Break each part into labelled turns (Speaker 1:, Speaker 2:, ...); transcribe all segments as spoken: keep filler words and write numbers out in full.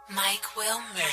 Speaker 1: Mike Wilmer.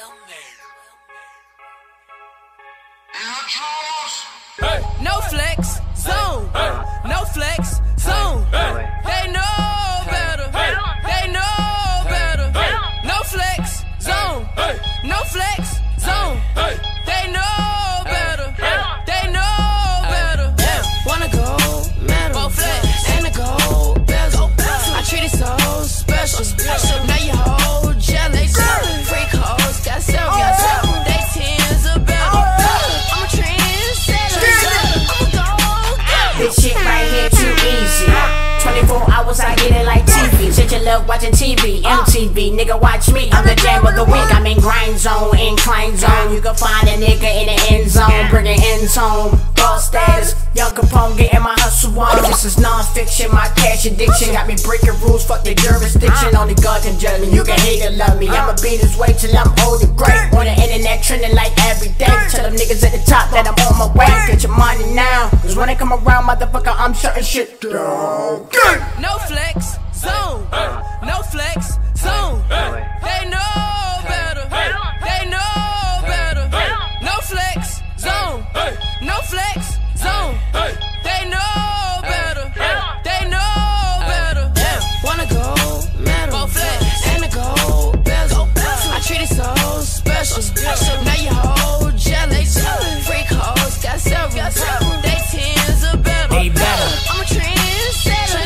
Speaker 2: Hey. No flex, zone. Hey. No flex, zone. Hey. They know better. Hey. They know better. Hey. No flex, zone. Hey. No flex, zone. Hey. They know better. Hey. They know better. Yeah.
Speaker 3: Wanna go medal,
Speaker 2: flex,
Speaker 3: and a gold bezel. I treat it so special. special. Now you hold jealous. Freak hoes got several. They tens a better. I'm a trendsetter. I'm a gold.
Speaker 4: This shit right here too easy. twenty-four hours I get it like T V. Said you love watching T V, M T V, nigga watch me. I'm the jam of the week. I'm in grind zone, incline zone. You can find a nigga in the end zone, bringing ends home. Boss status, young Capone getting my hustle on. This is non-fiction, my cash addiction got me breaking rules. Fuck the jurisdiction, only God can judge me. You can hate or love me. I'ma be this way till I'm old and great. On the internet trending like every day. Tell them niggas at the top that I'm on my way. Get your money now, cause when they come around, motherfucker, I'm shutting shit down.
Speaker 2: No flex, zone. No flex, zone. They know better. They know better. No flex, zone. No flex, zone. They know better. They know better.
Speaker 3: Yeah. Wanna go medal,
Speaker 2: flex,
Speaker 3: and a gold bezel. I treat it so special. Now you hold jealous. Freak hoes got several. They tens a better.
Speaker 4: They better.
Speaker 3: I'm a trendsetter.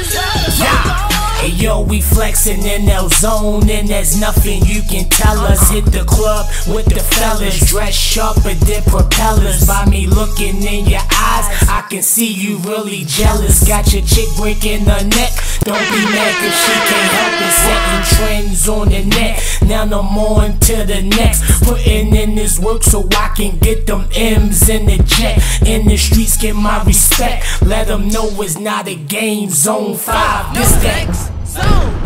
Speaker 4: Hey yo, we flexin' in L zone, and there's nothing you can tell us. Hit the club with the fellas, dress sharper than propellers. By me looking in your eyes, I can see you really jealous. Got your chick breaking her neck, don't be mad cause she can't help it. Setting trends on the net, now I'm on to the next. Putting in this work so I can get them M's in the jet. In the streets get my respect, let them know it's not a game. Zone five, this that.
Speaker 2: Zone.